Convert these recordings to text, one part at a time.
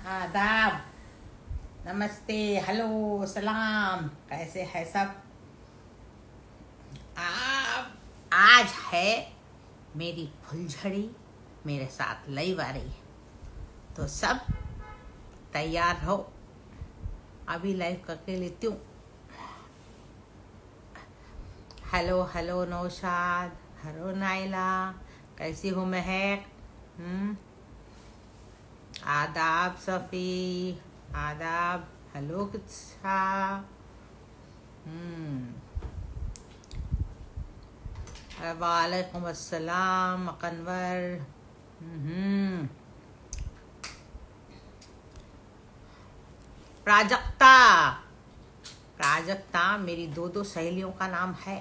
आदाब, नमस्ते, हेलो, सलाम। कैसे है सब? आज है मेरी फुलझड़ी मेरे साथ लाइव आ रही है, तो सब तैयार हो। अभी लाइव करके लेती हूँ। Hello hello Naushad, hello Naila, कैसी हो महक? आदाब सफ़ी, आदाब, हेलो किस्सा। वालेकुम अस्सलाम अकनवर। प्राजक्ता, प्राजक्ता मेरी दो सहेलियों का नाम है।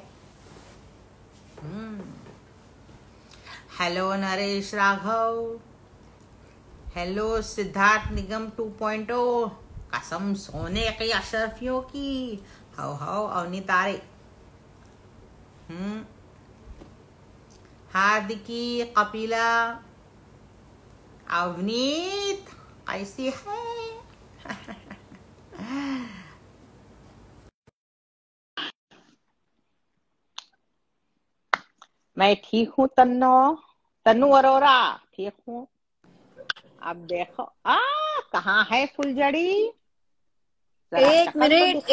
हेलो नरेश राघव, हेलो सिद्धार्थ निगम 2.0, कसम सोने की अशरफियों की। हाउ हाउ अवनीतारे। हार्दिकी, कपिला, अवनीत कैसी है? मैं ठीक हूँ तन्नू अरोरा, ठीक हूँ। अब देखो कहाँ है फुलझड़ी? एक मिनट।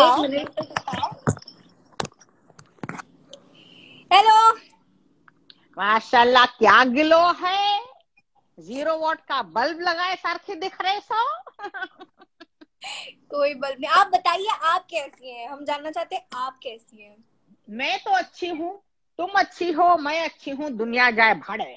हेलो। माशाल्लाह, क्या गिलो है। 0 वॉट का बल्ब लगाए सारखे दिख रहे सो। कोई बल्ब नहीं। आप बताइए, आप कैसी हैं? हम जानना चाहते हैं आप कैसी हैं। मैं तो अच्छी हूँ, तुम अच्छी हो, मैं अच्छी हूँ, दुनिया जाए भाड़े।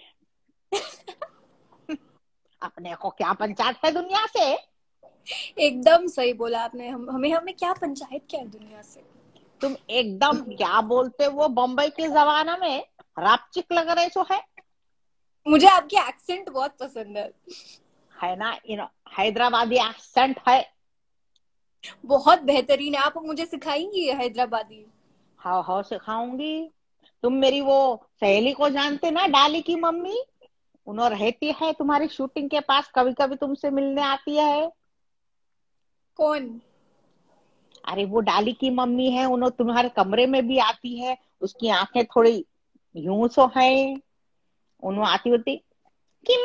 अपने को क्या पंचायत है दुनिया से? एकदम सही बोला आपने। हमें हमें क्या पंचायत, क्या दुनिया से। तुम एकदम क्या बोलते वो बम्बई के जमाना में रापचिक लग रहे सो है। मुझे आपकी एक्सेंट बहुत पसंद है ना, हैदराबादी एक्सेंट है। बहुत बेहतरीन है। आप मुझे सिखाएंगी हैदराबादी? हाँ सिखाऊंगी। तुम मेरी वो सहेली को जानते ना, डाली की मम्मी? उन्होंने रहती है तुम्हारी शूटिंग के पास, कभी कभी तुमसे मिलने आती है। कौन? अरे वो डाली की मम्मी है, उन्होंने तुम्हारे कमरे में भी आती है। उसकी आंखें थोड़ी यूं सो है, उन्होंने आती होती कि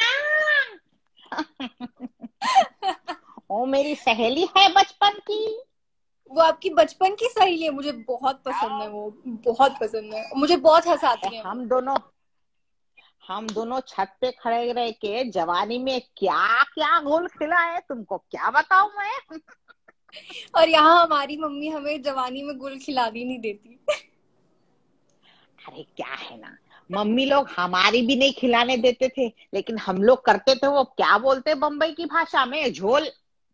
वो मेरी सहेली है बचपन की। वो आपकी बचपन की सहेली है? मुझे बहुत पसंद है वो, बहुत पसंद है। मुझे बहुत हंसाती है वो। हम दोनों छत पे खड़े रह के जवानी में क्या क्या गोल खिला है, तुमको क्या बताऊं मैं। और यहाँ हमारी मम्मी हमें जवानी में गुल खिलानी नहीं देती। अरे क्या है ना, मम्मी लोग हमारी भी नहीं खिलाने देते थे, लेकिन हम लोग करते थे। वो क्या बोलते बम्बई की भाषा में, झोल।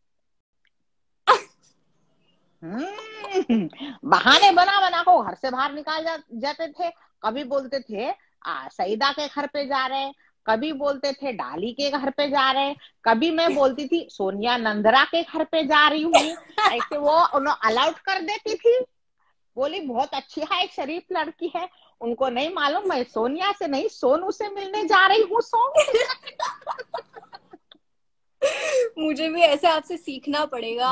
बहाने बना बना को घर से बाहर निकाल जाते थे। कभी बोलते थे सईदा के घर पे जा रहे हैं, कभी बोलते थे डाली के घर पे जा रहे हैं, कभी मैं बोलती थी सोनिया नंदरा के घर पे जा रही हूँ। ऐसे वो उन्हें अलाउड कर देती थी। बोली बहुत अच्छी है, एक शरीफ लड़की है। उनको नहीं मालूम मैं सोनिया से नहीं सोनू से मिलने जा रही हूँ। मुझे भी ऐसे आपसे सीखना पड़ेगा।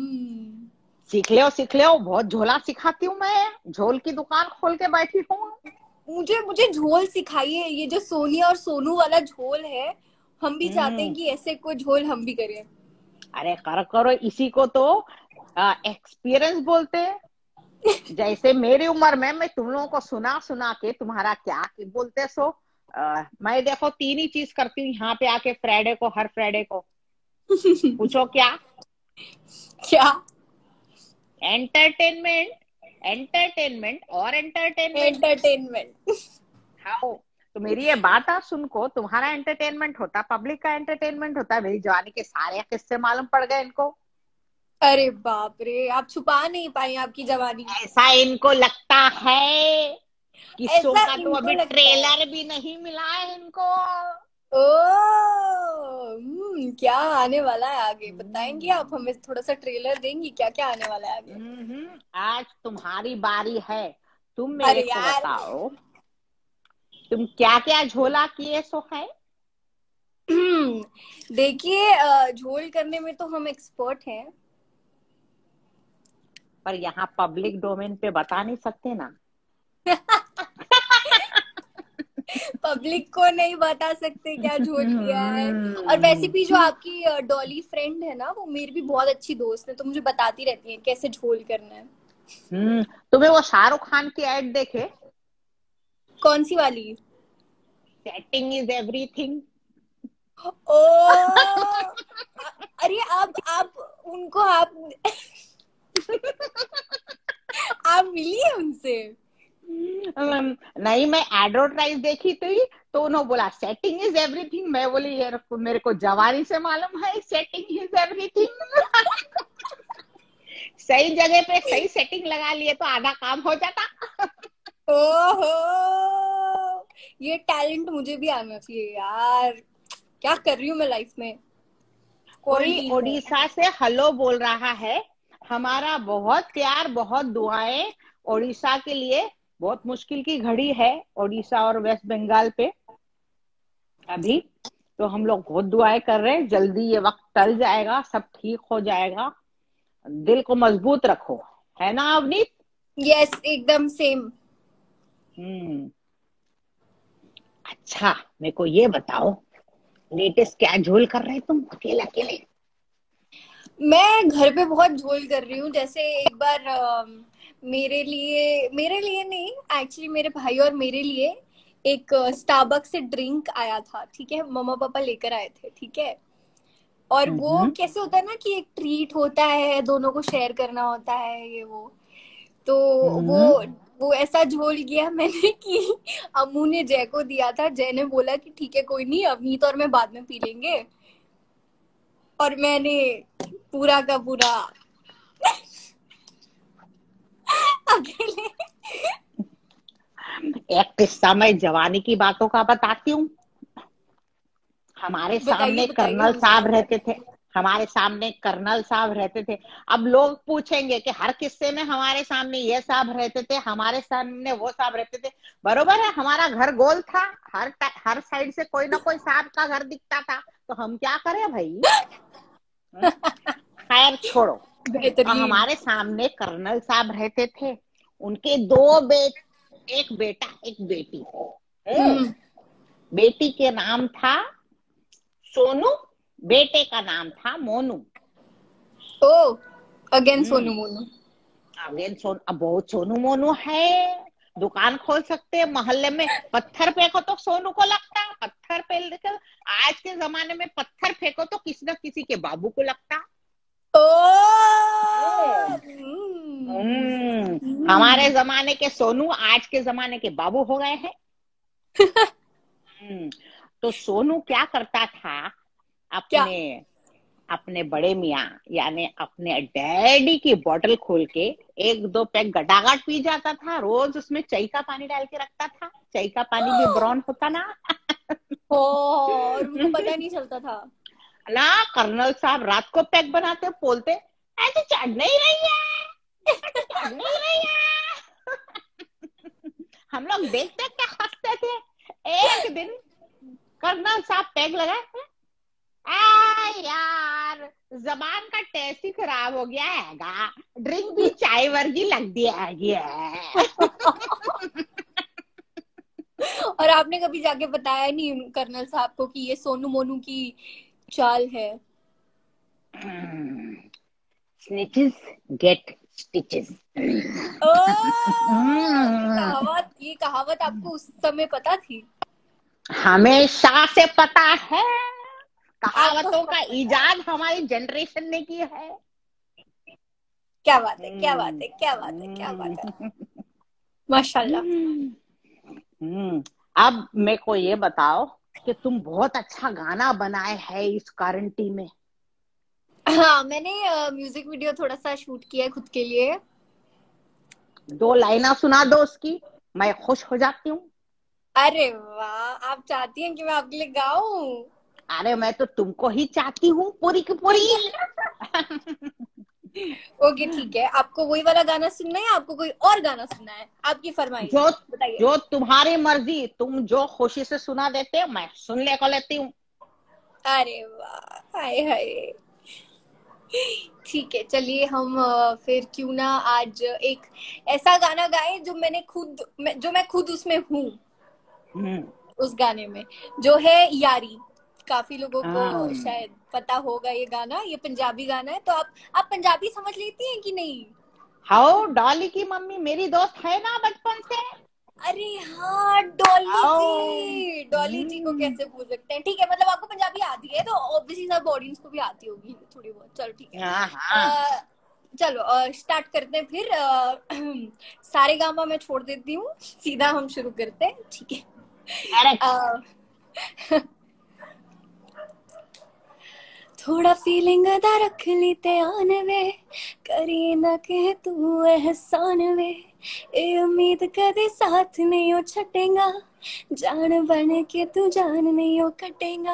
सीख ले, बहुत झोला सिखाती हूँ मैं, झोल की दुकान खोल के बैठी हूँ। मुझे मुझे झोल सिखाइए। ये जो सोनिया और सोनू वाला झोल है, हम भी चाहते हैं कि ऐसे कोई झोल हम भी करें। अरे करो, इसी को तो एक्सपीरियंस बोलते हैं। जैसे मेरी उम्र में मैं तुम लोगों को सुना सुना के तुम्हारा क्या बोलते सो। मैं देखो 3 ही चीज करती हूँ यहाँ पे आके, फ्राइडे को, हर फ्राइडे को। पूछो क्या? क्या? एंटरटेनमेंट, एंटरटेनमेंट और एंटरटेनमेंट। एंटरटेनमेंट। हाँ, तो मेरी ये बात आप सुन को, तुम्हारा एंटरटेनमेंट होता, पब्लिक का एंटरटेनमेंट होता है। मेरी जवानी के सारे किस्से मालूम पड़ गए इनको। अरे बाप रे, आप छुपा नहीं पाई आपकी जवानी। ऐसा इनको लगता है। किस्सों ऐसा का तो इनको अभी लगता है। ट्रेलर भी नहीं मिला है इनको। ओ, क्या आने वाला है आगे बताएंगे आप? हमें थोड़ा सा ट्रेलर देंगी? क्या क्या आने वाला है आगे? आज तुम्हारी बारी है। तुम मेरे अरे को यार। बताओ, तुम क्या क्या झोला किए सो है। देखिए, झोल करने में तो हम एक्सपर्ट हैं। पर यहाँ पब्लिक डोमेन पे बता नहीं सकते ना। पब्लिक को नहीं बता सकते क्या झोल किया है। और वैसे भी जो आपकी डॉली फ्रेंड है ना, वो मेरी भी बहुत अच्छी दोस्त है, तो मुझे बताती रहती है कैसे झोल करना है। तुम्हें वो शाहरुख खान की एड देखे? कौन सी वाली? Setting is everything. ओ, अरे आप उनको आप आप मिली है उनसे? नहीं, मैं एडवर्टाइज देखी थी तो उन्होंने बोला सेटिंग इज एवरीथिंग। मैं बोली यार मेरे को जवानी से मालूम है सेटिंग इज एवरीथिंग। सही जगह पे सही सेटिंग लगा लिए तो आधा काम हो जाता। ओहो, ये टैलेंट मुझे भी आना चाहिए यार। क्या कर रही हूँ मैं लाइफ में, कोई क्वारंटीन में। ओडिशा से हेलो बोल रहा है। हमारा बहुत प्यार, बहुत दुआएं ओडिशा के लिए। बहुत मुश्किल की घड़ी है ओडिशा और वेस्ट बंगाल पे अभी। तो हम लोग बहुत दुआएं कर रहे हैं, जल्दी ये वक्त टल जाएगा, सब ठीक हो जाएगा। दिल को मजबूत रखो, है ना अवनीत? यस, एकदम सेम। हम्म। अच्छा, मेरे को ये बताओ, लेटेस्ट क्या झोल कर रहे तुम अकेले अकेले? मैं घर पे बहुत झोल कर रही हूँ। जैसे एक बार मेरे लिए नहीं, एक्चुअली मेरे भाई और मेरे लिए एक स्टारबक्स से ड्रिंक आया था, ठीक है, मम्मा पापा लेकर आए थे, ठीक है। और वो हम्म। कैसे होता है ना कि एक ट्रीट होता है, दोनों को शेयर करना होता है, ये वो। तो वो हम्म। वो ऐसा झोल किया मैंने कि अम्मू ने जय को दिया था, जय ने बोला कि ठीक है कोई नहीं, अवनीत और मैं बाद में पी लेंगे। और मैंने पूरा का पूरा अकेले। एक किस्सा मैं जवानी की बातों का बताती हूँ। हमारे बताइए सामने बताइए, कर्नल हम साहब सुनना रहते चाहते थे। हमारे सामने कर्नल साहब रहते थे। अब लोग पूछेंगे कि हर किस्से में हमारे सामने ये साहब रहते थे, हमारे सामने वो साहब रहते थे। बरोबर है, हमारा घर गोल था। हर साइड से कोई ना कोई साहब का घर दिखता था। तो हम क्या करें भाई? खैर छोड़ो। हैं। और बेहतरीन। हमारे सामने कर्नल साहब रहते थे। उनके दो एक बेटा एक बेटी। हम्म। बेटी के नाम था सोनू, बेटे का नाम था Monu. Oh, again hmm. Sonu Monu. Again अब बहुत सोनू मोनू है। दुकान खोल सकते हैं मोहल्ले में। पत्थर फेंको तो सोनू को लगता, पत्थर पे लेकर। आज के जमाने में पत्थर फेंको तो किसी न किसी के बाबू को लगता। ओ, हम्म। हम्म। हमारे हम्म। जमाने के सोनू आज के जमाने के बाबू हो गए हैं। तो सोनू क्या करता था? क्या? अपने अपने बड़े मियाँ यानी अपने डैडी की बोतल खोल के एक दो पैक गटागट पी जाता था। रोज उसमें चाय का पानी डाल के रखता था। चाय का पानी भी ब्राउन होता ना। और उनको पता नहीं चलता था। ना, कर्नल साहब रात को पैक बनाते बोलते ऐसे चढ़ नहीं रही है, ऐसे चढ़ नहीं रही है। हम लोग देखते क्या हंसते थे। एक दिन कर्नल साहब पैक लगाए। यार, जबान का टेस्ट ही खराब हो गया है। ड्रिंक भी चाय वर्गी लग दिया है। और आपने कभी जाके बताया नहीं कर्नल साहब को कि ये सोनू मोनू की चाल है? स्निचेस गेट स्टिचेस। ओ, ये कहावत आपको उस समय पता थी? हमेशा से पता है। आपको कहावतों का इजाद हमारी जनरेशन ने की है। क्या बात है, क्या बात है, क्या बात है, क्या बात है। माशाल्लाह। अब मेरे को ये बताओ कि तुम बहुत अच्छा गाना बनाए है इस क्वारंटीन में। हाँ, मैंने म्यूजिक वीडियो थोड़ा सा शूट किया है खुद के लिए। दो लाइना सुना दो उसकी, मैं खुश हो जाती हूँ। अरे वाह, आप चाहती हैं कि मैं आपके लिए गाऊं? अरे मैं तो तुमको ही चाहती हूँ पूरी की पूरी। ओके ठीक है, आपको वही वाला गाना सुनना है, आपको कोई और गाना सुनना है? आपकी फरमाइश जो बताइए। जो तुम्हारी मर्जी, तुम जो खुशी से सुना देते मैं सुन ले को लेती हूँ। अरे वाह, हाय हाय। ठीक है, चलिए हम फिर क्यों ना आज एक ऐसा गाना गाएं जो मैं खुद उसमें हूँ, हम्म। उस गाने में, जो है यारी। काफी लोगों को हाँ। शायद पता होगा ये गाना, ये पंजाबी गाना है। तो आप पंजाबी समझ लेती हैं कि नहीं? हाउ डॉली की मम्मी मेरी दोस्त है ना बचपन से। अरे हाँ, डॉली आओ। जी, डॉली जी को कैसे भूल सकते हैं। ठीक है, मतलब आपको पंजाबी आती है तो ऑब्वियसली सब ऑडियंस को भी आती होगी थोड़ी बहुत। चलो ठीक है। हाँ हाँ। चलो स्टार्ट करते हैं फिर। सारे गामा मैं छोड़ देती हूँ, सीधा हम शुरू करते हैं, ठीक है। करेक्ट। अ, थोड़ा फीलिंग दा रख ली ध्यान वे, करी ना के तू एहसान वे, ए उम्मीद कदे साथ नहीं हो छटेगा, जान बन के तू जान नहीं हो कटेगा,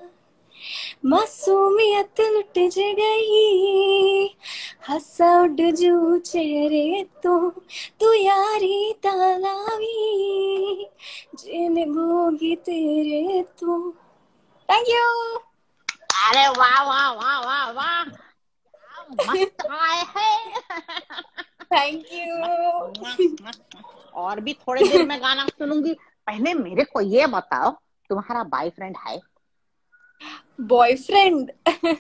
मासूमियत लुट जे गई, हंसा उड जू चेहरे तो, तू यारी तालावी, जे निभोगी तेरे तो। Thank you. अरे वाह वाह वाह वाह वाह, क्या मस्त आए है। Thank you. मस्त मस्त। और भी थोड़ी देर में गाना सुनूंगी। पहले मेरे को ये बताओ, तुम्हारा बॉयफ्रेंड है? बॉयफ्रेंड?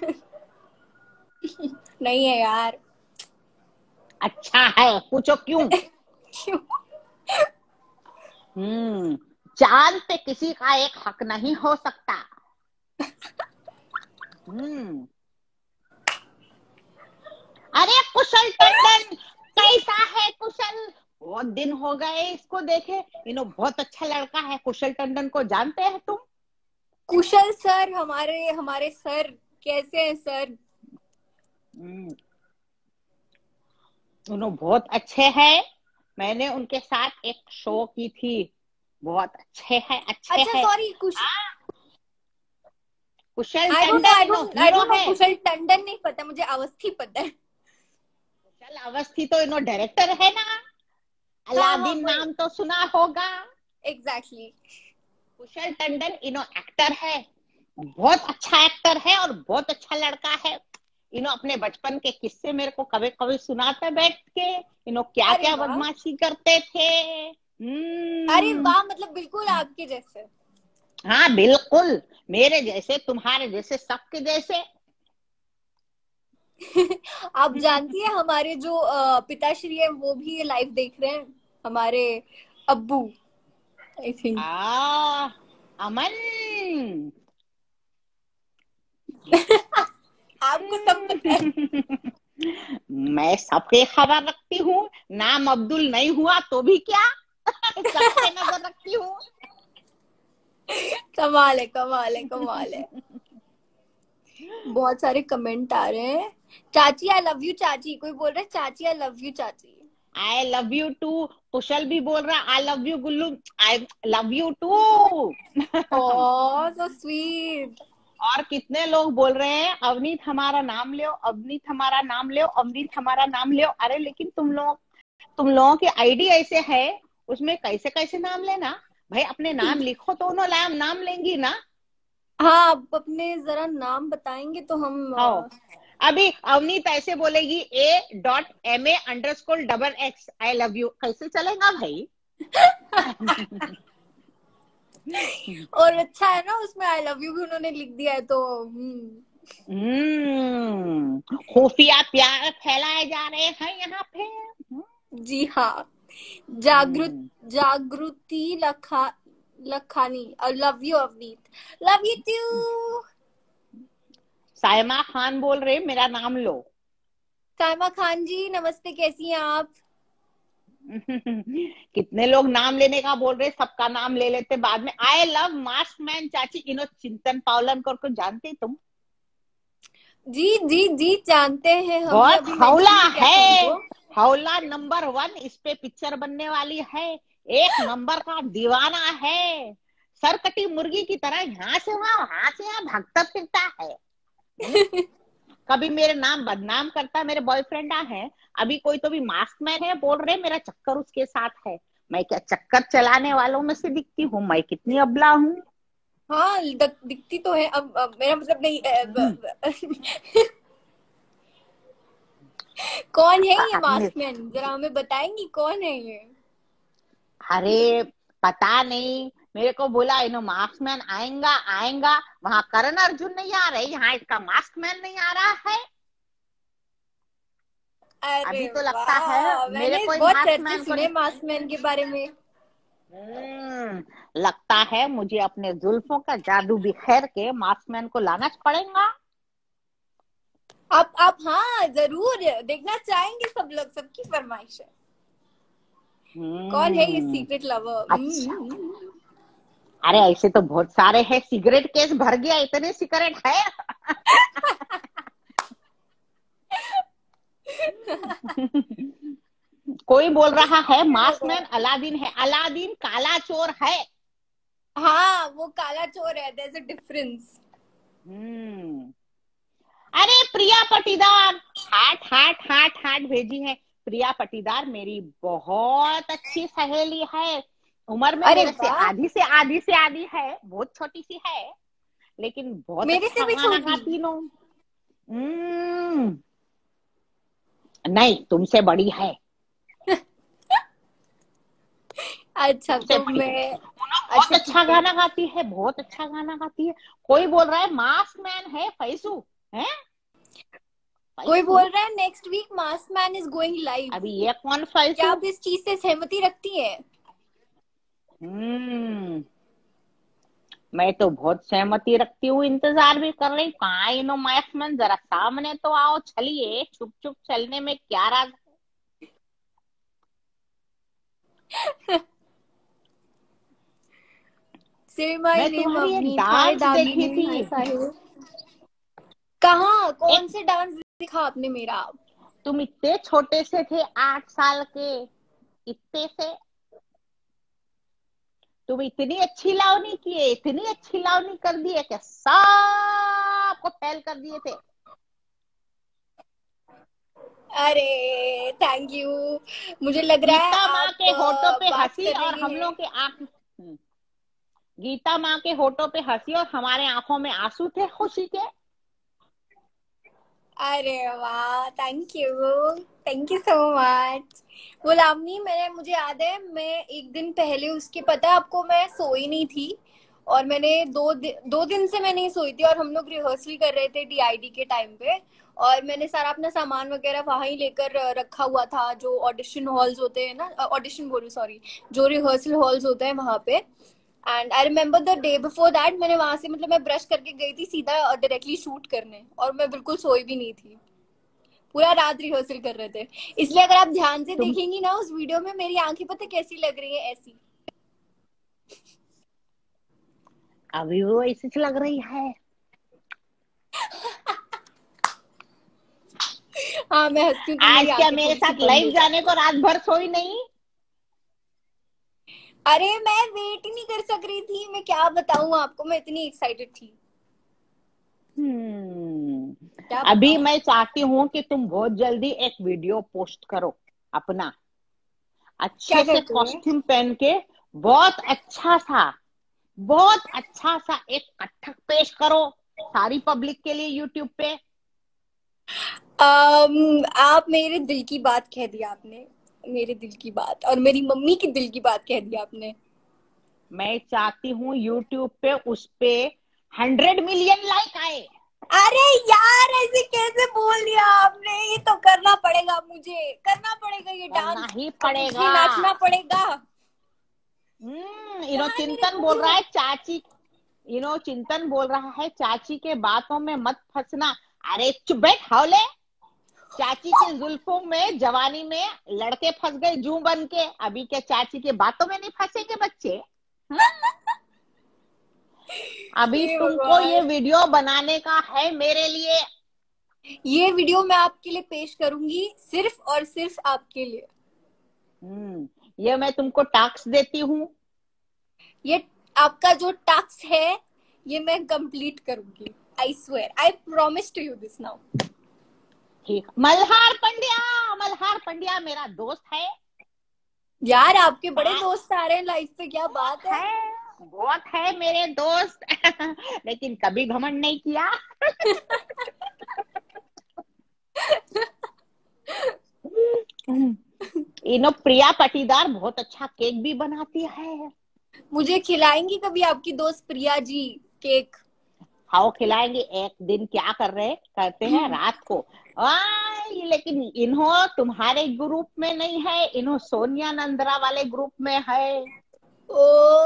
नहीं है यार। अच्छा है, पूछो क्यों। क्यों? चांद पे किसी का एक हक नहीं हो सकता। हम्म। अरे कुशल टंडन, कैसा है कुशल? बहुत दिन हो गए इसको देखे। बहुत अच्छा लड़का है कुशल टंडन को, जानते हैं तुम? कुशल सर, हमारे हमारे सर कैसे हैं सर? हम्म, बहुत अच्छे हैं। मैंने उनके साथ एक शो की थी। बहुत अच्छे हैं, अच्छे अच्छा हैं। Sorry, Kushal I don't know, Tandon I hero don't know, है। कुशल टंडन नहीं पता मुझे, अवस्थी पता है। कुशल अवस्थी तो डायरेक्टर है ना। हाँ हाँ, अलादीन वही। नाम तो सुना होगा। एग्जैक्टली। कुशल टंडन एक्टर है। बहुत अच्छा एक्टर है और बहुत अच्छा लड़का है। अपने बचपन के किस्से मेरे को कभी कभी सुनाते बैठ के। क्या अरे क्या वाह, बदमाशी करते थे। अरे वाह, मतलब बिल्कुल आपके जैसे। हाँ बिल्कुल, मेरे जैसे, तुम्हारे जैसे, सबके जैसे। आप जानती है हमारे जो पिताश्री है वो भी ये लाइव देख रहे हैं, हमारे अब्बू, आई थिंक। अमन। आपको सब पता है। मैं सबके खबर रखती हूँ। नाम अब्दुल नहीं हुआ तो भी क्या, सबके नजर रखती हूँ। कमाल है, कमाल है, कमाल है। बहुत सारे कमेंट आ रहे हैं। चाची आई लव यू चाची, कोई बोल रहा है चाची आई लव यू चाची। I love you too. Kushal भी बोल रहा I love you Gullu. I love you too. Oh so sweet. और कितने लोग बोल रहे हैं अवनीत हमारा नाम लो, अवनीत हमारा नाम लो, अवनीत हमारा नाम लो। अरे लेकिन तुम लोगों की आईडी ऐसे है, उसमें कैसे कैसे नाम लेना। भाई अपने नाम लिखो तो उन्होंने नाम लेंगी ना। हाँ, आप अपने जरा नाम बताएंगे तो हम हाँ, अभी अवनीत ऐसे बोलेगी A.MA_XX आई लव यू, कैसे चलेगा भाई। और अच्छा है ना, उसमें आई लव यू भी उन्होंने लिख दिया है तो खुफिया प्यार फैलाए जा रहे हैं यहाँ पे। जी हाँ। जागृत हम्म, जागृति लखानी, और love you Avneet, love you too. Saima Khan बोल रहे मेरा नाम लो। साइमा खान जी नमस्ते, कैसी हैं आप? कितने लोग नाम लेने का बोल रहे, सबका नाम ले लेते बाद में। आई लव मास्क मैन चाची, चिंतन पावलन को जानते तुम? जी जी जी, जानते हैं, हमने बहुत अभी हौला मेंशन भी किया था है। उनको। हौला नंबर 1, इस पे पिक्चर बनने वाली है। एक नंबर का दीवाना है। सरकटी मुर्गी की तरह यहाँ से वहां भागता फिरता है। कभी मेरे नाम बदनाम करता, मेरे बॉयफ्रेंड है। अभी कोई तो भी मास्क मैन है बोल रहे मेरा चक्कर उसके साथ है। मैं क्या चक्कर चलाने वालों में से दिखती हूँ? मैं कितनी अबला हूँ। हाँ दिखती तो है। अब मेरा मतलब नहीं कौन है ये अपने, मास्कमैन, जरा हमें बताएंगी कौन है ये? अरे पता नहीं, मेरे को बोला इनो मास्कमैन आएगा आएगा। वहां करण अर्जुन नहीं आ रहे, यहाँ इसका मास्कमैन नहीं आ रहा है। अरे अभी तो लगता है वाह, मेरे मैंने कोई बहुत चर्चे मास्कमैन को सुने मास्कमैन के बारे में। लगता है मुझे अपने जुल्फों का जादू बिखेर के मास्कमैन को लाना पड़ेगा। आप हाँ जरूर देखना चाहेंगे सब लोग, सबकी फरमाइश है। कौन है ये हम्म। Secret lover? अच्छा, अरे ऐसे तो बहुत सारे हैं, सिगरेट केस भर गया, इतने सिगरेट है। कोई बोल रहा है मास्कमैन अलादीन है, अलादीन काला चोर है। हाँ वो काला चोर है, there is a difference. Hmm. अरे प्रिया पटीदार हाट हाट हाट हाट भेजी है। प्रिया पटीदार मेरी बहुत अच्छी सहेली है, उम्र में अरे मेरे से वाह, आधी से आधी से आधी है, बहुत छोटी सी है, लेकिन बहुत मेरे से अच्छा भी गाना छोटी। गाती नो। हम्म। नहीं, तुमसे बड़ी है, अच्छा तुमसे तो बड़ी है। मैं, बहुत अच्छा अच्छा ठीक है। गाना गाती है, बहुत अच्छा गाना गाती है। कोई बोल रहा है मास्क मैन है फैसू है, कोई फैसू। बोल रहा है next week Maskman is going live. अभी ये कौन क्या फैसू? आप इस चीज से सहमति रखती हैं? हम्म। मैं तो बहुत सहमति रखती हूँ, इंतजार भी कर रही, कहाँ इनो मास्क मैन, जरा सामने तो आओ, चलिए, छुप छुप चलने में क्या राज। से माय मैं नेम तुम्हारी एक अवनी थाय डांस देखी दामिनी हाय थी, साहिल। कहाँ, एक, कौन से डांस दिखा आपने मेरा? तुम इतने छोटे से थे, 8 साल के, इतने से तुम इतनी अच्छी लावनी किए, इतनी अच्छी लावनी कर दिए कि सबको फेल कर दिए थे। अरे थैंक यू। मुझे लग रहा है गीता माँ आप के होठों पे बात हंसी कर और रही हम हैं। लोग के आंख, गीता माँ के होठों पे हंसी और हमारे आंखों में आंसू थे खुशी के। अरे वाह, thank you so much. Gulamani, मुझे याद है मैं एक दिन पहले उसके, पता है आपको, मैं सोई नहीं थी और मैंने 2 दिन से मैं नहीं सोई थी, और हम लोग रिहर्सल कर रहे थे डीआईडी के टाइम पे, और मैंने सारा अपना सामान वगैरह वहां ही लेकर रखा हुआ था, जो ऑडिशन हॉल्स होते हैं ना, ऑडिशन बोलूं सॉरी, जो रिहर्सल हॉल्स होते हैं वहां पे। And I remember the day before that, मैंने वहां से मतलब मैं ब्रश करके गई थी सीधा डायरेक्टली शूट करने, और मैं बिल्कुल सोई भी नहीं थी, पूरा रात रिहर्सल कर रहे थे। इसलिए अगर आप ध्यान से तुम देखेंगी ना उस वीडियो में, मेरी आंखें पता कैसी लग रही है, ऐसी। अभी वो ऐसी लग रही है। हाँ मैं हंसती हूँ तो मेरी आज क्या आंखें मेरे थोड़ी सी साथ बंद लाइव हो जाने जाती को है। रात भर सोई नहीं? अरे मैं वेट ही नहीं कर सक रही थी, मैं क्या बताऊं आपको, मैं इतनी एक्साइटेड थी, क्या अभी बताऊं। मैं चाहती हूँ कि तुम बहुत जल्दी एक वीडियो पोस्ट करो अपना, क्या अच्छे से करते हैं? कॉस्ट्यूम पहन के, बहुत अच्छा सा, बहुत अच्छा सा एक कथक पेश करो सारी पब्लिक के लिए यूट्यूब पे। आप मेरे दिल की बात कह दी आपने, मेरे दिल की बात और मेरी मम्मी की दिल की बात कह दी आपने। मैं चाहती हूँ यूट्यूब पे उस पे 100 मिलियन लाइक आए। अरे यार, ऐसे कैसे बोल दिया आपने, ये तो करना पड़ेगा, मुझे करना पड़ेगा ये करना डांस, ही अब मुझे पड़ेगा। नाचना पड़ेगा। इनो कहाँ है मेरे चिंतन बोल रहा घुंघरू? है चाची, चिंतन बोल रहा है चाची के बातों में मत फंसना। अरे चुप बैठ हावले, चाची के जुल्फों में जवानी में लड़के फंस गए जू बन के, अभी क्या चाची के बातों में नहीं फंसेंगे बच्चे? हम्म? अभी हे तुमको ये भगवान, वीडियो बनाने का है मेरे लिए। ये वीडियो मैं आपके लिए पेश करूंगी, सिर्फ और सिर्फ आपके लिए। ये मैं तुमको टास्क देती हूँ। ये आपका जो टास्क है, ये मैं कंप्लीट करूंगी। I swear, I promise to you this now. ठीक, मल्हार पंड्या, मल्हार पंड्या मेरा दोस्त है। यार आपके बड़े सा- दोस्त आ रहे हैं लाइफ पे, क्या बहुत बात है। है, बहुत है मेरे दोस्त लेकिन कभी घमंड नहीं किया। इनो प्रिया पाटीदार बहुत अच्छा केक भी बनाती है। मुझे खिलाएंगी कभी आपकी दोस्त प्रिया जी केक? खाओ, खिलाएंगे एक दिन। क्या कर रहे करते हैं रात को। लेकिन इन्हों तुम्हारे ग्रुप में नहीं है, इन्हों सोनिया नंद्रा वाले ग्रुप में है। ओ,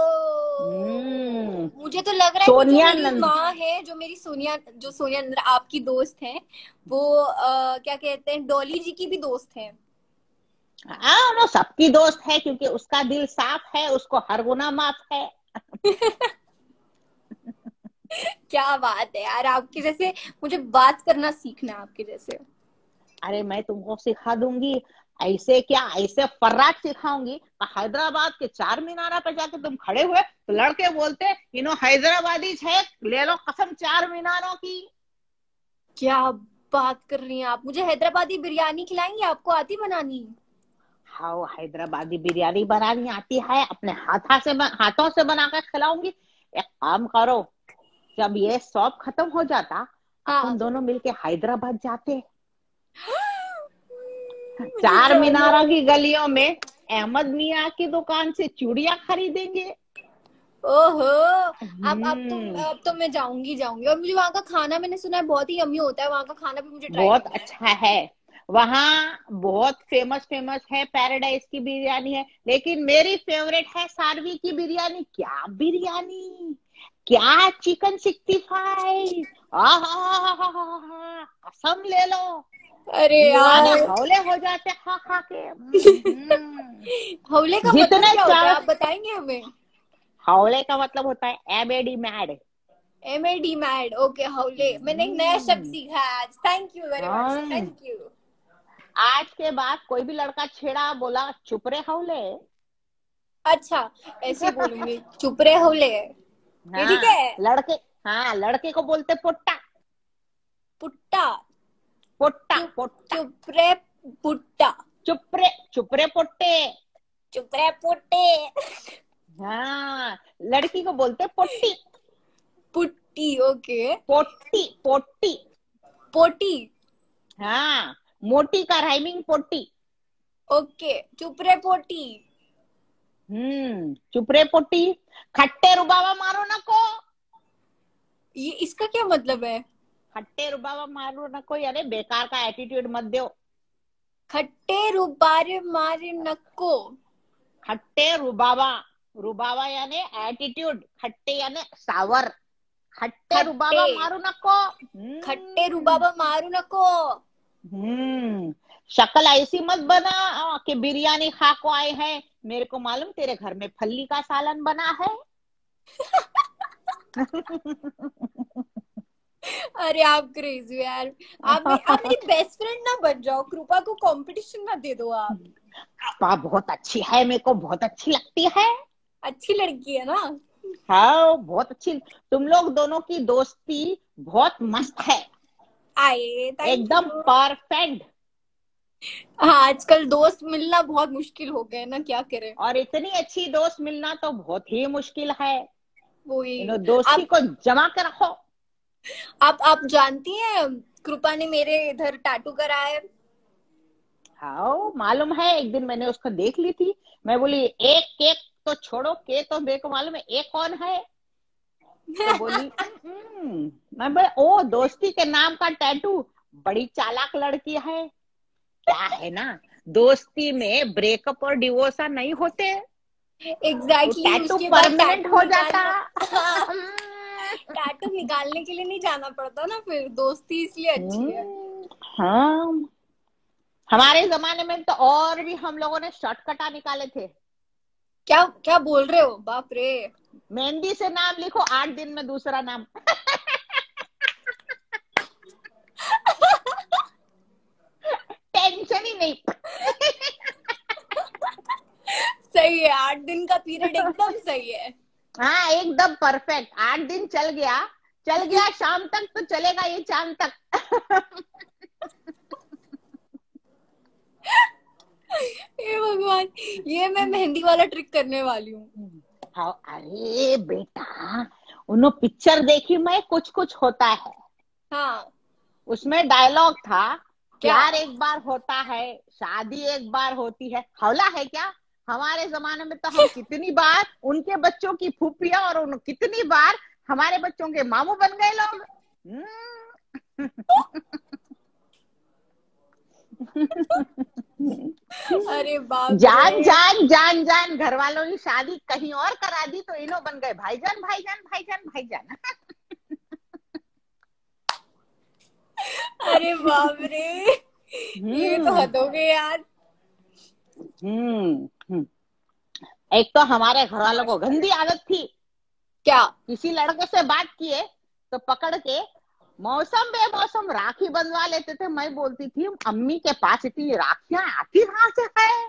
हम्म। मुझे तो लग रहा है कि जो सोनिया मेरी नंद माँ है, जो मेरी सोनिया, जो सोनिया नंद्रा आपकी दोस्त है, वो क्या कहते हैं, डॉली जी की भी दोस्त है। वो सबकी दोस्त है क्योंकि उसका दिल साफ है, उसको हर गुना माफ है। क्या बात है यार, आपके जैसे मुझे बात करना सीखना है, आपके जैसे। अरे मैं तुमको सिखा दूंगी। ऐसे क्या, ऐसे फर्राट सिखाऊंगी। हैदराबाद के चार मीनारा पे जाके तुम खड़े हुए तो लड़के बोलते हैदराबादी है, ले लो कसम चार मीनारों की। क्या बात कर रही हैं आप? मुझे हैदराबादी बिरयानी खिलाएंगी? आपको आती बनानी? हाँ, हैदराबादी बिरयानी बनानी आती है, अपने हाथों से बना कर खिलाऊंगी। एक काम करो, जब ये सब खत्म हो जाता अपन हाँ। दोनों मिलके हैदराबाद जाते। मुझे चार जाना मीनारा है। की गलियों में अहमद मियाँ की दुकान से चूड़ियां खरीदेंगे। ओहो। हम्म। अब तो मैं जाऊंगी जाऊंगी। और मुझे वहां का खाना, मैंने सुना है बहुत ही यम्मी होता है, वहां का खाना भी मुझे ट्राई बहुत करना है। अच्छा है वहाँ। बहुत फेमस फेमस है, पैराडाइज की बिरयानी है, लेकिन मेरी फेवरेट है सारवी की बिरयानी। क्या बिरयानी, क्या चिकन 65। कसम ले लो, अरे दीवाने यार। हौले हो जाते खा खा के। हौले का मतलब जितने क्या होता है, चाव आप बताएंगे हमें? हौले का मतलब होता है एबेडी मैड। MAD मैड, ओके, हौले। मैंने एक नया शब्द सीखा है आज। थैंक यू वेरी मच, हाँ, थैंक यू। आज के बाद कोई भी लड़का छेड़ा, बोला चुप रे हौले। अच्छा, ऐसे ही बोलूंगी, चुप रहे हौले। ये ठीक हाँ है। लड़के, हाँ लड़के को बोलते पोट्टा। पुट्टा। पोट्टा चुप। पोट्टा। चुप रे पुट्टा। चुप रे पोट्टे। चुप रे पुट्टे। हाँ, लड़की को बोलते पोट्टी। पुट्टी, ओके। पोट्टी पोट्टी। पोटी। हाँ, मोटी का राइमिंग पोट्टी। ओके, चुप रे पोटी। चुप रे पोट्टी। खट्टे रुबाबा मारो ना को। ये इसका क्या मतलब है? खट्टे रुबाबा मारो ना को यानी बेकार का एटीट्यूड मत दो। खट्टे रुबारे मारे नक्को। खट्टे रुबाबा, रुबाबा यानी एटीट्यूड, खट्टे यानी सावर। खट्टे खट्टे। रुबाबा मारू नको। खट्टे रुबाबा मारू नको। हम्म। शक्ल ऐसी मत बना कि बिरयानी खा को आए हैं। मेरे को मालूम तेरे घर में फल्ली का सालन बना है। अरे आप क्रेजी हो यार। आप मेरी बेस्ट फ्रेंड ना बन जाओ, कृपा को कंपटीशन ना दे दो आप। पा बहुत अच्छी है, मेरे को बहुत अच्छी लगती है। अच्छी लड़की है ना? हाँ बहुत अच्छी। तुम लोग दोनों की दोस्ती बहुत मस्त है, आए, थैंक एकदम यू। परफेक्ट। हाँ, आजकल दोस्त मिलना बहुत मुश्किल हो गया है ना, क्या करें। और इतनी अच्छी दोस्त मिलना तो बहुत ही मुश्किल है। वही। इन दोस्ती आप को जमा के रखो। आप जानती हैं, कृपा ने मेरे इधर टैटू कराया है। हाँ मालूम है, एक दिन मैंने उसको देख ली थी। मैं बोली एक केक तो छोड़ो, केक तो मेरे को मालूम है एक कौन है। तो बोली मैं बोले ओ दोस्ती के नाम का टैटू, बड़ी चालाक लड़की है। क्या है ना, दोस्ती में ब्रेकअप और डिवोर्स नहीं होते, वो एग्जैक्टली, टैटू उसके बाद परमानेंट टैटू हो जाता। निकालने। हाँ, टैटू निकालने के लिए नहीं जाना पड़ता ना, फिर दोस्ती इसलिए अच्छी है। हाँ, हमारे जमाने में तो और भी हम लोगों ने शॉर्टकटा निकाले थे। क्या क्या बोल रहे हो, बाप रे। मेहंदी से नाम लिखो, 8 दिन में दूसरा नाम। टेंशन ही नहीं। सही है, 8 दिन का पीरियड एकदम सही है। हाँ एकदम परफेक्ट। 8 दिन चल गया, चल गया शाम तक तो चलेगा ये चांद तक। हे भगवान, ये मैं मेहंदी वाला ट्रिक करने वाली हूँ। हाँ, अरे बेटा, उन्होंने पिक्चर देखी मैं, कुछ कुछ होता है। हाँ। उसमें डायलॉग था, क्या? प्यार एक बार होता है, शादी एक बार होती है, हौला है क्या? हमारे जमाने में तो हम कितनी बार उनके बच्चों की फूफिया, और कितनी बार हमारे बच्चों के मामू बन गए लोग। अरे बाप जान रे। जान जान जान, घर वालों ने शादी कहीं और करा दी तो इन्हों बन गए भाईजान भाईजान भाईजान भाईजान। अरे बाप रे, ये तो हम्म हद हो गई यार। हम्म हम्म। एक तो हमारे घर वालों को गंदी आदत थी, क्या? किसी लड़के से बात किए तो पकड़ के मौसम बेमौसम राखी बंधवा लेते थे। मैं बोलती थी, अम्मी के पास इतनी राखियां आती कहां से है?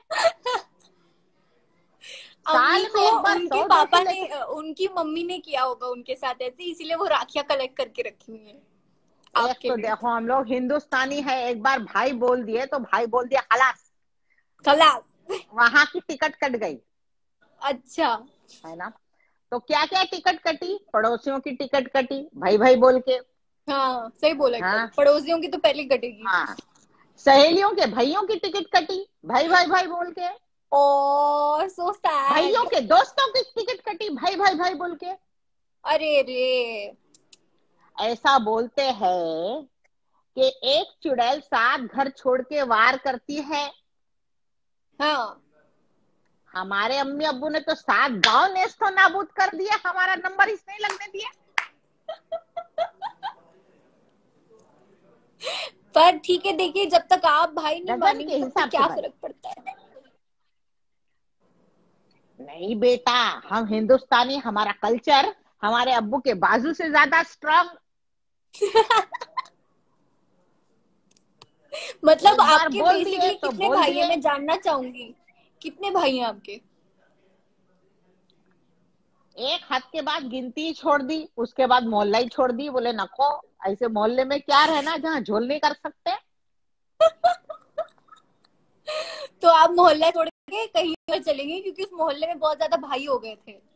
अम्मी साल में को एक बार उनके 100 पापा राखी ने, लेते थे। उनकी मम्मी ने किया होगा उनके साथ ऐसे, इसीलिए वो राखियां कलेक्ट करके रखी हुई है एक आपके तो लिए। देखो, हम लोग हिंदुस्तानी है, एक बार भाई बोल दिए तो भाई बोल दिया खलास, खलास। वहां की टिकट कट गई, अच्छा। है ना? तो क्या क्या टिकट कटी, पड़ोसियों की टिकट कटी भाई भाई बोल के। हाँ सही बोला, एकदम हाँ पड़ोसियों की तो पहले कटेगी। हाँ, सहेलियों के भाइयों की टिकट कटी भाई भाई भाई बोल के। और सो भाइयों सैड। के दोस्तों की टिकट कटी भाई भाई भाई बोल के। अरे रे। ऐसा बोलते हैं कि एक चुड़ैल 7 घर छोड़ के वार करती है। हाँ। हमारे अम्मी अब्बू ने तो 7 गांव नेस्तो नाबूद कर दिया, हमारा नंबर इस नहीं लगने दिया। पर ठीक है, देखिए जब तक आप भाई नहीं डजन मानेंगे के तब तक हिसाब से क्या भाई। फर्क पड़ता है। नहीं बेटा, हम हिंदुस्तानी, हमारा कल्चर हमारे अब्बू के बाजू से ज्यादा स्ट्रांग। मतलब एक बार आपके बोल दिए बेसिकली तो कितने बोल भाई हैं, दिए। मैं जानना चाहूंगी, कितने भाई हैं आपके? एक हाथ के बाद गिनती छोड़ दी, उसके बाद मोहल्ला ही छोड़ दी, बोले नको, ऐसे मोहल्ले में क्या रहना जहाँ झोल नहीं कर सकते। तो आप मोहल्ला छोड़ के कहीं और चलेंगे क्योंकि उस मोहल्ले में बहुत ज्यादा भाई हो गए थे।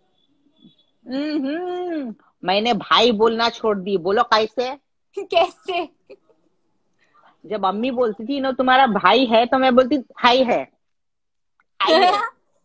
मैंने भाई बोलना छोड़ दी, बोलो कैसे? कैसे? जब अम्मी बोलती थी ना तुम्हारा भाई है, तो मैं बोलती भाई है, भाई है।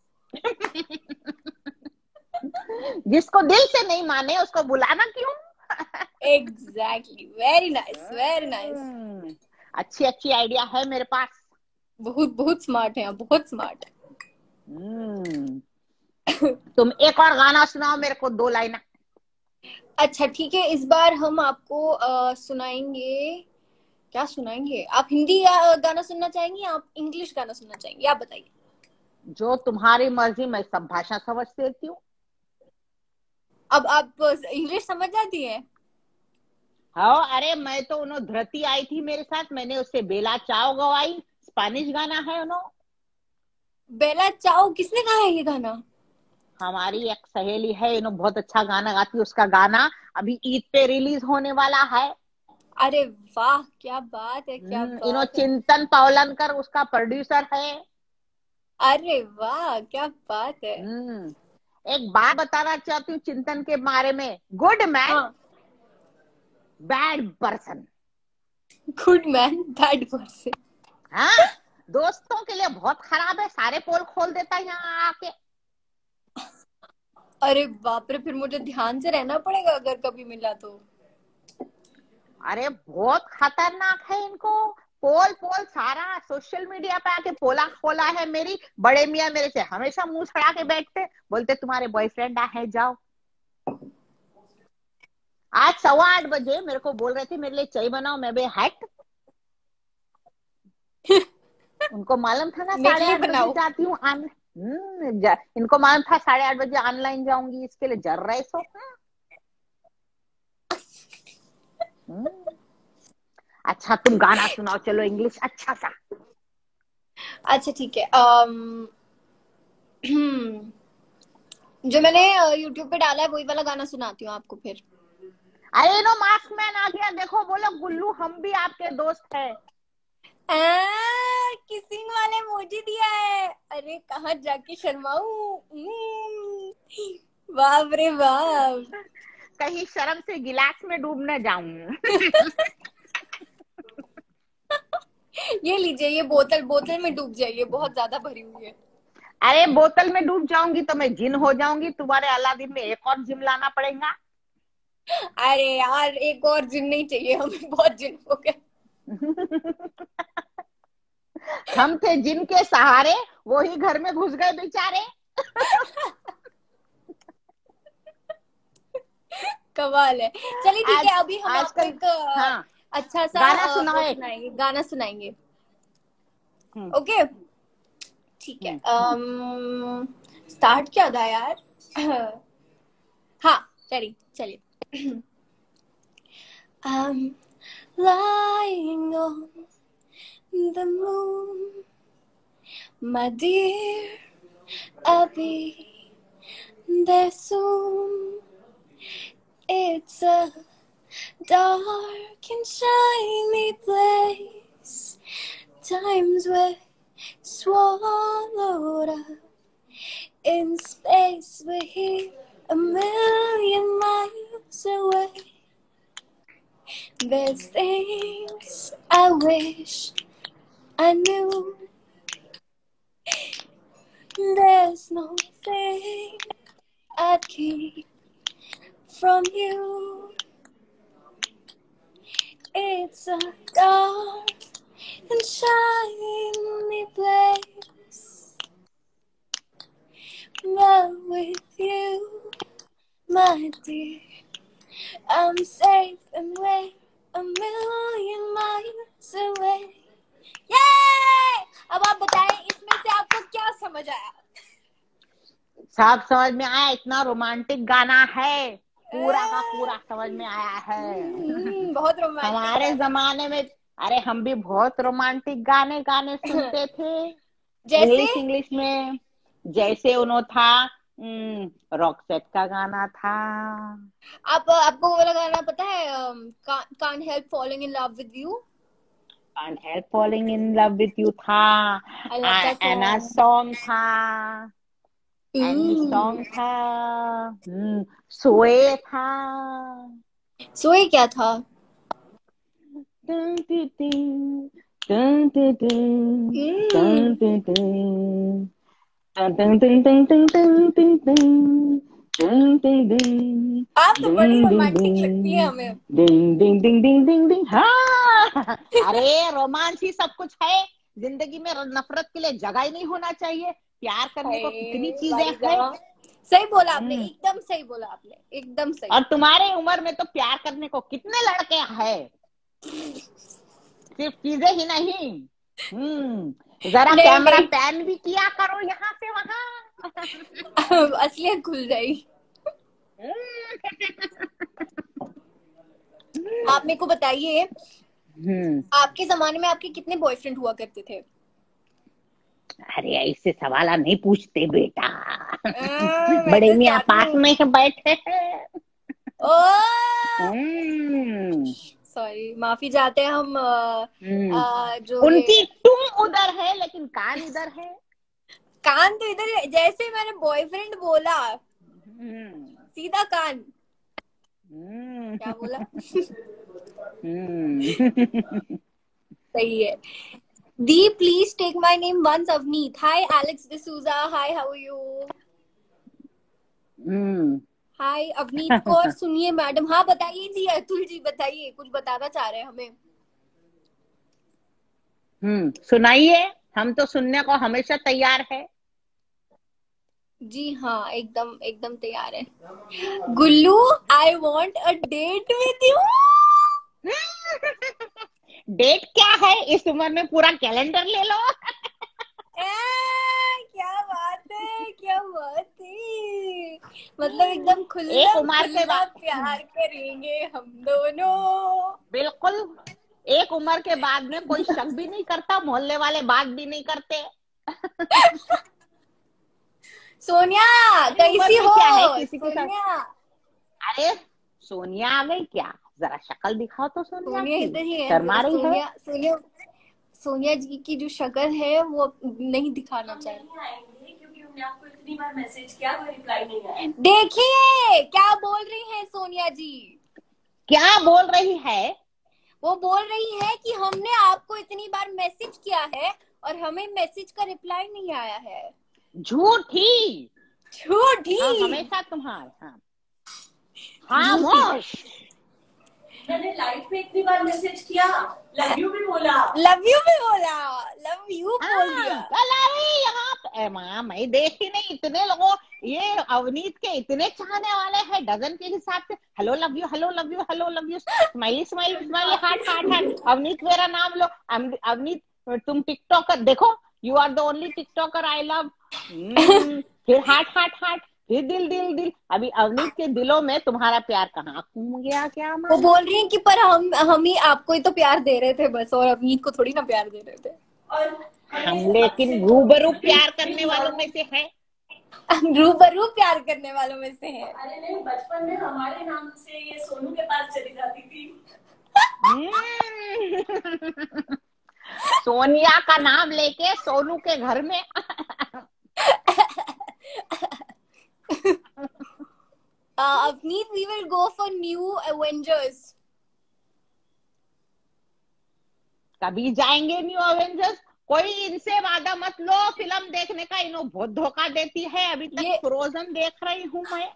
जिसको दिल से नहीं माने उसको बुलाना क्यों? Exactly, very nice very nice. अच्छी अच्छी आइडिया है मेरे पास। बहुत बहुत स्मार्ट है आप, बहुत स्मार्ट। हम्म तुम एक और गाना सुनाओ मेरे को, 2 लाइन। अच्छा ठीक है, इस बार हम आपको सुनाएंगे। क्या सुनाएंगे? आप हिंदी गाना सुनना चाहेंगे या आप इंग्लिश गाना सुनना चाहेंगे, आप बताइए। जो तुम्हारी मर्जी, मैं सब भाषा समझ लेती हूँ। अब आप इंग्लिश समझ जाती है? हाँ, अरे मैं तो उन्होंने धरती आई थी मेरे साथ, मैंने उससे बेला चाव गवाई, स्पेनिश गाना है उन्होंने। बेला चाओ, किसने कहा है ये गाना? हमारी एक सहेली है, इन्होंने बहुत अच्छा गाना गाती है, उसका गाना अभी ईद पे रिलीज होने वाला है। अरे वाह, क्या बात है, क्या इन्होंने बात है। चिंतन पावलनकर उसका प्रोड्यूसर है। अरे वाह, क्या बात है। हम्म एक बात बताना चाहती हूँ चिंतन के बारे में, गुड मैन हाँ। Bad person. Good man bad person. हाँ, दोस्तों के लिए बहुत खराब है, सारे पोल खोल देता है यहाँ आके। अरे बाप रे, फिर मुझे ध्यान से रहना पड़ेगा अगर कभी मिला तो। अरे बहुत खतरनाक है इनको, पोल पोल सारा सोशल मीडिया पे आके पोला खोला है। मेरी बड़े मियाँ मेरे से हमेशा मुंह छड़ा के बैठते, बोलते तुम्हारे बॉयफ्रेंड है जाओ। आज 8:15 बजे मेरे को बोल रहे थे मेरे लिए चाय बनाओ, मैं बे हट। उनको मालूम था ना मेरे साढ़े लिए आठ बजे बनाओ। जाती हूँ इनको मालूम था 8:30 बजे ऑनलाइन जाऊंगी, इसके लिए जर रहे सो। हम्म, अच्छा तुम गाना सुनाओ, चलो इंग्लिश अच्छा सा। अच्छा ठीक है। जो मैंने यूट्यूब पे डाला है वही वाला गाना सुनाती हूँ आपको फिर। अरे नो, मास्क मैन आ गया, देखो बोलो गुल्लू हम भी आपके दोस्त है। किसिंग वाले मोजी दिया है, अरे कहाँ जाके शर्माऊं। बाप रे बाप। कहीं शर्म से गिलास में डूब न जाऊं। ये लीजिए, ये बोतल, बोतल में डूब जाइए, बहुत ज्यादा भरी हुई है। अरे बोतल में डूब जाऊंगी तो मैं जिन हो जाऊंगी, तुम्हारे अलादीन में एक और जिम लाना पड़ेगा। अरे यार, एक और जिन नहीं चाहिए हमें, बहुत जिन हो गए। हम थे जिन के सहारे, वो ही घर में घुस गए बेचारे। कमाल है। चलिए ठीक आज है, अभी हम आपको आजकल, एक हाँ, अच्छा सा गाना सुनाओ वो एक। सुनाएंगे, गाना सुनाएंगे। हम्म। ओके ठीक है। स्टार्ट क्या था यार? हाँ, रेडी, चलिए। I'm lying on the moon, my dear, I'll be there soon. It's a dark and shiny place, times we're swallowed up in space, we're here a million miles away. There's things I wish I knew. There's no thing I'd keep from you. It's a dark and shiny place, but with you, my dear, I'm safe and we're a million miles away. Yay! अब आप बताएं इसमें से आपको क्या समझ आया? सब समझ में आया, इतना रोमांटिक गाना है, पूरा का पूरा समझ में आया है। बहुत रोमांटिक हमारे गाना। जमाने में, अरे हम भी बहुत रोमांटिक गाने गाने सुनते थे, जैसे इंग्लिश इंग्लिश में। जैसे उन्हों था, रॉकसेट का गाना था। आपको वो वाला गाना पता है? Can't help following in love with you. Can't help falling in love with you था। आई लव दैट एना सॉन्ग। सॉन्ग था, एनी सॉन्ग था। सोए था। सोए क्या था? Dun, dun, dun, dun, dun, dun, dun, dun, dun, dun, dun, dun, dun, dun, dun, dun, dun, dun, dun, आप तो बड़ी dun, dun, रोमांटिक लगती है dun, हमें। ding ding ding ding ding ding। हाँ, अरे रोमांस ही सब कुछ है जिंदगी में, नफरत के लिए जगह ही नहीं होना चाहिए। प्यार करने को कितनी चीजें भाई हैं। साहब, सही बोला आपने, हम्म। एकदम सही बोला आपने, एकदम सही। और तुम्हारे उम्र में तो प्यार करने को कितने लड़के हैं, सिर्फ चीजें ही नहीं। जरा नहीं कैमरा नहीं, पैन भी किया करो यहाँ से वहां। असलियत खुल गई। आप मेरे को बताइए, हम्म। आपके जमाने में आपके कितने बॉयफ्रेंड हुआ करते थे? अरे ऐसे सवाल नहीं पूछते बेटा। मैं बड़े तो मियाँ चाहती पास हूँ। में बैठे हैं। ओ हम्म। सॉरी, माफी चाहते हैं हम। हम्म। जो उनकी ये तुम उधर है लेकिन कान इधर है। कान तो इधर है, जैसे मैंने बॉयफ्रेंड बोला हम्म। सीधा कान। हम्म। क्या बोला? हम्म। सही है। दी please take my name once Avneet. Hi Alex D'Souza, hi how are you? Hmm. Hi Avneet को और सुनिए मैडम। हाँ बताइए जी, अतुल जी बताइए, कुछ बताना चाह रहे हैं हमें। सुनाइए, हम तो सुनने को हमेशा तैयार है। जी हाँ, एकदम एकदम तैयार है। Gullu, I want a date with you. Date क्या है, इस उम्र में पूरा कैलेंडर ले लो। क्या बात है, क्या बात है। मतलब एकदम एक खुल्लम उम्र के खुल्ला बाद, प्यार करेंगे हम दोनों। बिल्कुल, एक उम्र के बाद में कोई शक भी नहीं करता, मोहल्ले वाले बात भी नहीं करते। सोनिया हमारी उम्र कैसी में हो? क्या है किसी के साथ। सोनिया, अरे सोनिया आ गई क्या, जरा शक्ल दिखाओ तो सोनिया सोनिया की, इधर ही है शर्मा जरा। रही है। सोनिया सोनिया सोनिया जी की जो शक्ल है वो नहीं दिखाना चाहिए। हमने आपको इतनी बार मैसेज किया, कोई रिप्लाई नहीं आया। देखिए क्या बोल रही हैं सोनिया जी। क्या बोल रही है? वो बोल रही है कि हमने आपको इतनी बार मैसेज किया है और हमें मैसेज का रिप्लाई नहीं आया है। झूठी। झूठी। हाँ, हमेशा तुम्हारा। हाँ, खामोश। मैंने लाइफ में इतनी बार मैसेज किया, लव यू भी बोला, लव यू भी बोला, लव यू बोल दिया। कल आई यहाँ पे माँ, मैं देखी नहीं इतने लोगों, ये अवनीत के इतने चाहने वाले हैं डजन के हिसाब से। Hello love you, hello love you, hello love you, smiley smiley smiley, heart heart heart. Avneet मेरा नाम लो। अवनीत तुम टिकटॉकर, देखो you are the only TikToker I love. फिर हार्ट हार्ट हार्ट, फिर दिल दिल दिल। अभी अवनीत के दिलों में तुम्हारा प्यार कहाँ घूम गया क्या वो मालूम। बोल रही है कि पर हम ही आपको ही तो प्यार दे रहे थे बस, और अवनीत को थोड़ी ना प्यार दे रहे थे। और हम लेकिन रूबरू प्यार करने वालों में से है। रूबरू प्यार करने वालों में से है। अरे नहीं, बचपन में हमारे नाम से ये सोनू के पास चली जाती थी। सोनिया का नाम लेके सोनू के घर में। Avneet, we will go for new Avengers. कभी जाएंगे न्यू अवेंजर्स? कोई इनसे वादा मत लो फिल्म देखने का, इन्हों बहुत धोखा देती है। अभी तक फ्रोजन देख रही हूँ मैं।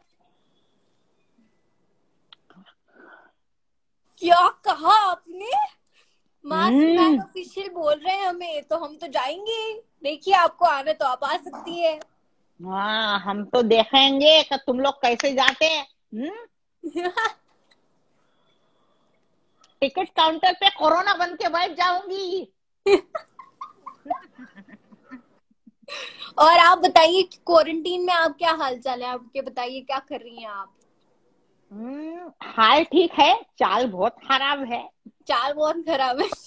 क्या कहा आपने? मास्क मैन ऑफिशियल बोल रहे हैं हमें, तो हम तो जाएंगे। देखिए आपको आना तो आप आ सकती है। हाँ, हम तो देखेंगे कि तुम लोग कैसे जाते हैं। टिकट काउंटर पे कोरोना बन के बैठ जाऊंगी। और आप बताइए क्वारंटीन में आप क्या हाल चाल है आपके, बताइए क्या कर रही हैं आप? हाल ठीक है, चाल बहुत खराब है। चाल बहुत खराब है।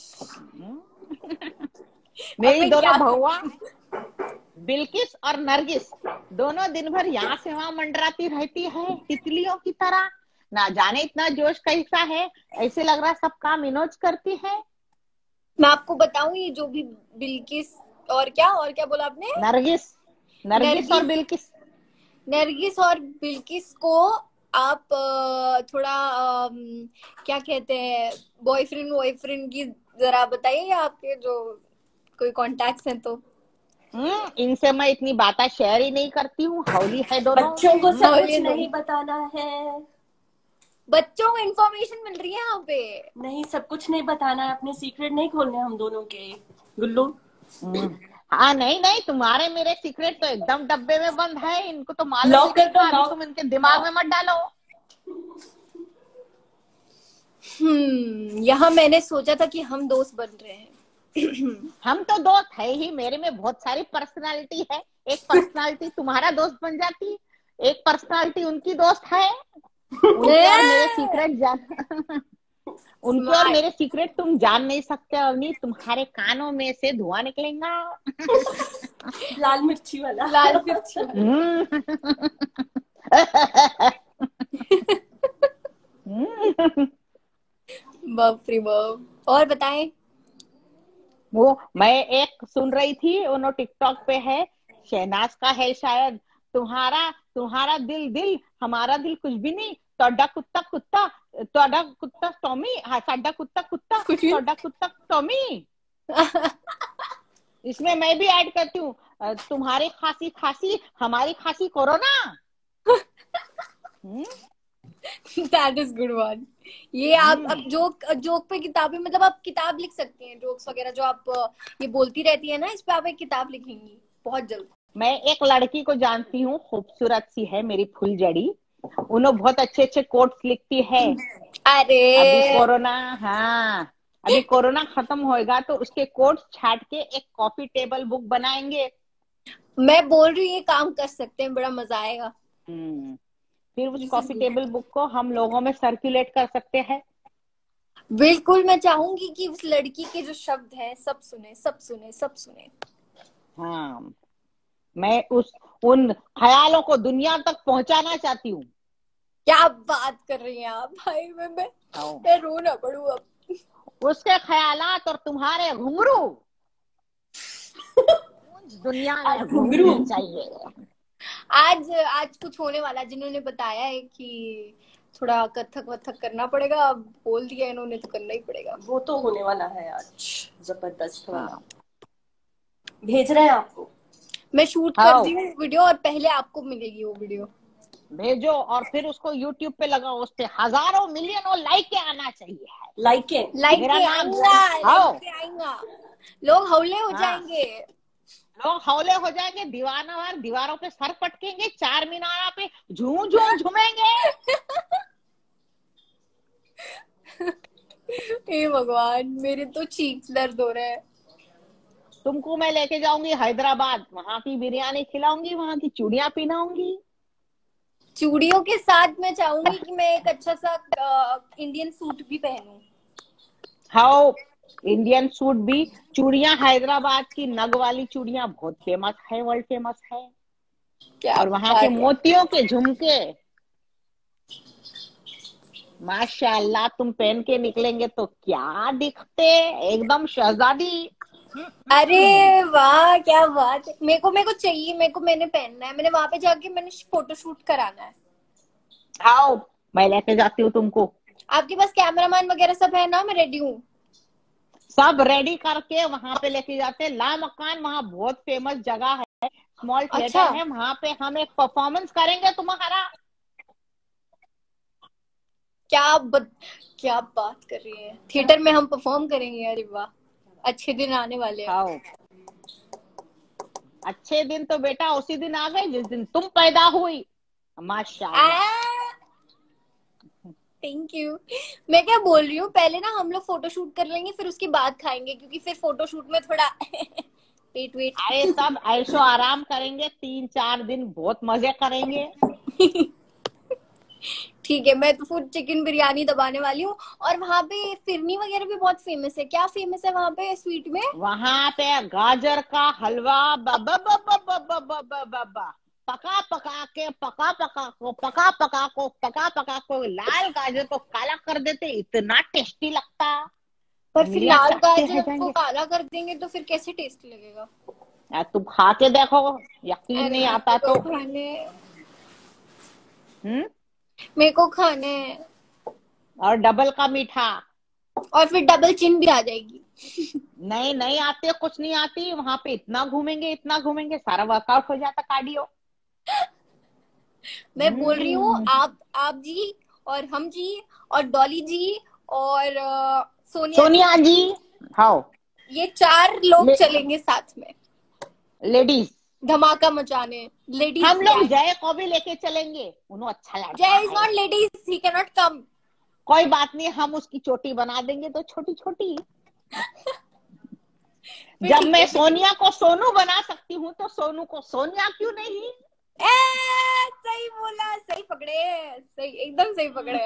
मेरी दोनों बहुआ बिल्किस और नरगिस दोनों दिन भर यहाँ से वहां मंडराती रहती है तितलियों की तरह। ना जाने इतना जोश कैसा है, ऐसे लग रहा सब काम इनोज करती है। मैं आपको बताऊं, ये जो भी बिल्किस और क्या बोला आपने? नरगिस और बिल्किस। नरगिस और बिल्किस को आप थोड़ा क्या कहते हैं, बॉयफ्रेंड की जरा बताइए, आपके जो कोई कॉन्टैक्ट्स हैं तो। इनसे मैं इतनी बातें शेयर ही नहीं करती हूँ, हौली है दोनों। बच्चों को सब कुछ नहीं बताना है। बच्चों को इन्फॉर्मेशन मिल रही है यहाँ पे। नहीं, सब कुछ नहीं बताना है, अपने सीक्रेट नहीं खोलने हम दोनों के, गुल्लू। हाँ, नहीं, तुम्हारे मेरे सीक्रेट तो एकदम डब्बे में बंद है। इनको तो मालूम लॉक कर दो, लॉक। तुम इनके दिमाग में मत डालो। यहाँ मैंने सोचा था कि हम दोस्त बन रहे हैं। हम तो दोस्त है ही, मेरे में बहुत सारी पर्सनालिटी है। एक पर्सनालिटी तुम्हारा दोस्त बन जाती, एक पर्सनालिटी उनकी दोस्त है। उनके और मेरे सीक्रेट जान उनके और मेरे सीक्रेट तुम जान नहीं सकते अवनी। तुम्हारे कानों में से धुआं निकलेगा। लाल मिर्ची वाला। बाप रे बाप। और बताएं। वो मैं एक सुन रही थी, वो टिकटॉक पे है, शहनाज का है शायद। तुम्हारा दिल दिल, हमारा दिल कुछ भी नहीं। तोड़ा कुत्ता कुत्ता, तोड़ा कुत्ता टॉमी, हाँ साडा कुत्ता कुत्ता, तोड़ा कुत्ता टॉमी। इसमें मैं भी ऐड करती हूँ, तुम्हारी खांसी खांसी, हमारी खांसी corona. That is good one. ये आप अब जोक पे किताबें, मतलब आप किताब लिख सकती हैं, जोक्स वगैरह जो आप ये बोलती रहती है ना, इस पे आप एक किताब लिखेंगी बहुत जल्द। मैं एक लड़की को जानती हूँ, खूबसूरत सी है, मेरी फुलझड़ी। उन्होंने बहुत अच्छे अच्छे कोट्स लिखती है। अरे अभी कोरोना खत्म होएगा तो उसके कोट्स छाट के एक कॉफी टेबल बुक बनाएंगे। मैं बोल रही हूँ ये काम कर सकते हैं, बड़ा मजा आएगा। फिर उस कॉफी टेबल बुक को हम लोगों में सर्कुलेट कर सकते हैं। बिल्कुल, मैं चाहूंगी कि उस लड़की के जो शब्द हैं सब सुने, सब सुने, सब सुने। हाँ, मैं उन ख्यालों को दुनिया तक पहुंचाना चाहती हूँ। क्या बात कर रही हैं आप भाई? मैं रो ना पड़ू अब। उसके ख्यालात और तुम्हारे घुंघरू दुनिया आज में घूमनी चाहिए। आज आज कुछ होने वाला, जिन्होंने बताया है कि थोड़ा कथक वथक करना पड़ेगा, अब बोल दिया इन्होंने तो करना ही पड़ेगा। वो तो होने वाला है आज, जबरदस्त वाला। हाँ भेज रहे हैं आपको। मैं शूट कर हाँ दी हूँ वीडियो, और पहले आपको मिलेगी वो वीडियो। भेजो, और फिर उसको यूट्यूब पे लगाओ, उस पे हजारों मिलियन और लाइक के आना चाहिए। लाइक है। लाइक मेरा के नाम आएगा, हाँ लाइक के आएगा, लोग हौले हो हाँ जाएंगे। लोग हौले हो जाएंगे, दीवानावार दीवारों पे सर पटकेंगे, चार मीनारा पे झूम झूम झूमेंगे। हे भगवान, मेरे तो चीक्स दर्द हो रहे हैं। तुमको मैं लेके जाऊंगी हैदराबाद, वहां की बिरयानी खिलाऊंगी, वहां की चूड़ियां पहनाऊंगी। चूड़ियों के साथ मैं चाहूंगी कि मैं एक अच्छा सा इंडियन सूट भी पहनूं। हाँ इंडियन सूट भी। चूड़ियां हैदराबाद की नग वाली चूड़ियां बहुत फेमस है, वर्ल्ड फेमस है। क्या और वहां के बात है। मोतियों के झुमके माशाल्लाह, तुम पहन के निकलेंगे तो क्या दिखते, एकदम शहजादी। अरे वाह, क्या बात है। मेरे को चाहिए, मैंने पहनना है, मैंने वहां पे जाके मैंने फोटो शूट कराना है। आओ मैं लेके जाती हूँ तुमको। आपके पास कैमरामैन वगैरह सब है ना? मैं रेडी हूँ। सब रेडी करके वहां पे लेके जाते हैं। ला मकान वहां बहुत फेमस जगह है, स्मॉल अच्छा, थिएटर है, वहां पे हम एक परफॉर्मेंस करेंगे तुम्हारा। क्या क्या बात कर रही है, थिएटर में हम परफॉर्म करेंगे? अरे वाह, अच्छे दिन आने वाले हैं। आओ, अच्छे दिन तो बेटा उसी दिन आ गए जिस दिन तुम पैदा हुई, माशाल्लाह। Thank you. मैं क्या बोल रही हूँ, पहले ना हम लोग फोटो शूट कर लेंगे, फिर उसके बाद खाएंगे, क्योंकि फिर फोटो शूट में थोड़ा वेट अरे वेट। सब ऐशो आराम करेंगे, 3-4 दिन बहुत मजे करेंगे। ठीक है, मैं तो फूड चिकन बिरयानी दबाने वाली हूँ। और वहां पे फिरनी वगैरह भी बहुत फेमस है। क्या फेमस है वहां पे स्वीट में? वहां पे गाजर का हलवा, पका पका को लाल गाजर को काला कर देते, इतना टेस्टी लगता, पर फिर उंगलियां लाल चाटते रह गाजर को जाएंगे। काला कर देंगे तो फिर कैसे टेस्ट लगेगा? तुम खा के देखो, यकीन अरे नहीं आता तो। हम्म। मेरे को खाने हैं। और डबल का मीठा। और फिर डबल चिन भी आ जाएगी। नहीं नहीं आते, कुछ नहीं आती, वहां पे इतना घूमेंगे इतना घूमेंगे, सारा वर्कआउट हो जाता, कार्डियो। मैं बोल रही हूँ, हम्म। आप जी, और हम जी, और डॉली जी, और सोनिया जी, सोनिया जी। हाँ ये 4 लोग ले, चलेंगे साथ में लेडीज। धमाका मचाने। लेडीज हम लोग गैंग। जय को भी लेके चलेंगे, उन्हों अच्छा लड़का जय इज है। Not ladies, he can not come. कोई बात नहीं, हम उसकी चोटी बना देंगे तो छोटी छोटी। फिर जब ठीक मैं है, फिर ठीक सोनिया को सोनू बना सकती हूँ तो सोनू को सोनिया क्यों नहीं। सही बोला, सही पकड़े, सही, एकदम सही पकड़े।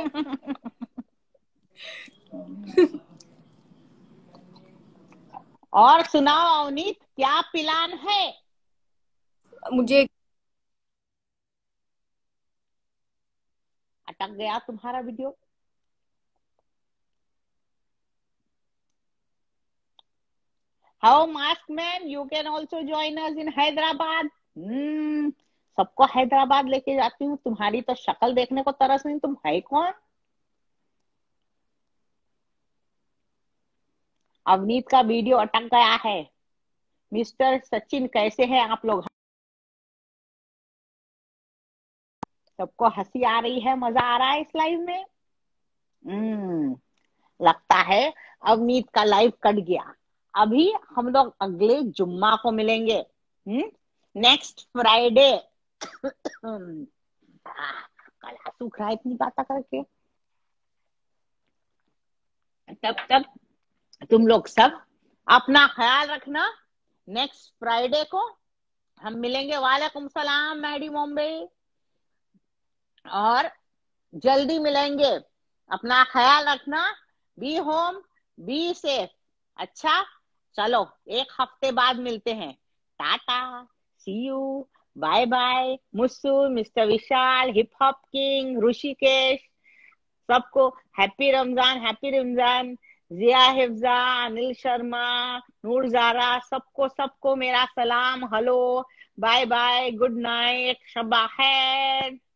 और सुनाओ अवनीत, क्या प्लान है। मुझे अटक गया तुम्हारा video. How Maskman, you can also join us in Hyderabad. सबको हैदराबाद लेके जाती हूँ, तुम्हारी तो शक्ल देखने को तरस नहीं, तुम है कौन। अवनीत का वीडियो अटक गया है। मिस्टर सचिन कैसे हैं आप लोग। सबको हंसी आ रही है, मजा आ रहा है इस लाइव में। लगता है अवनीत का लाइव कट गया। अभी हम लोग अगले जुम्मा को मिलेंगे, नेक्स्ट फ्राइडे। गला सूख रहा है इतनी बातें करके। तब तक तुम लोग सब अपना ख्याल रखना। नेक्स्ट फ्राइडे को हम मिलेंगे। वालेकुम सलाम मैडी बॉम्बे, और जल्दी मिलेंगे। अपना ख्याल रखना, बी होम, बी सेफ। अच्छा चलो, एक हफ्ते बाद मिलते हैं। Tata, see you, bye bye. Mussu, mister Vishal, hip hop king, Rishikesh, सबको हैप्पी रमजान, हैप्पी रमजान। जिया हिफ्जा, अनिल शर्मा, नूर जारा, सबको सबको मेरा सलाम, hello, bye bye, good night, शब्बा खैर।